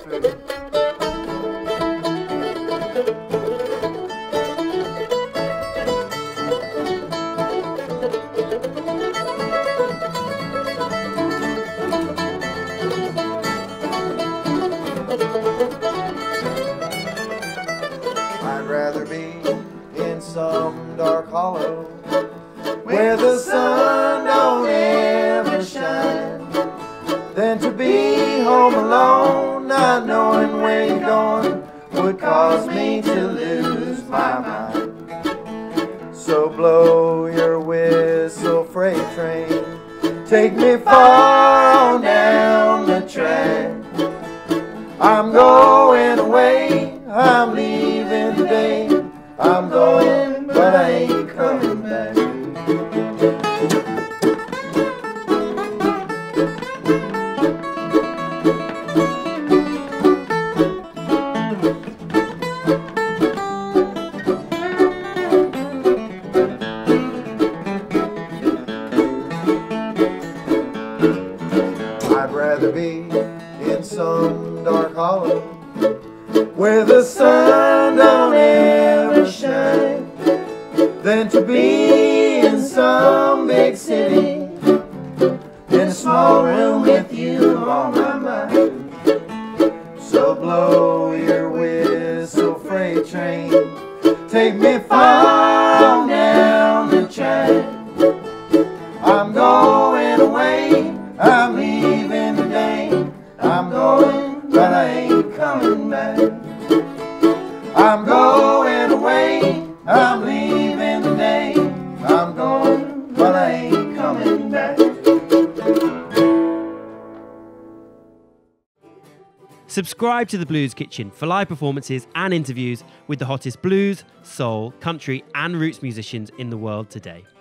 I'd rather be in some dark hollow where the sun don't ever shine than to be home alone, not knowing where you're going would cause me to lose my mind. So blow your whistle, freight train, take me far on down the track. I'm going away, I'm leaving today. I'm going, but I ain't coming back. I'd rather be in some dark hollow where the sun don't ever shine than to be in some big city in a small room with you on my mind. So blow your whistle, freight train, take me far on down the track. I'm going away, I'm leaving today. I'm going, but I ain't coming back. I'm going away, I'm leaving today. I'm going, but I ain't coming back. Subscribe to the Blues Kitchen for live performances and interviews with the hottest blues, soul, country and roots musicians in the world today.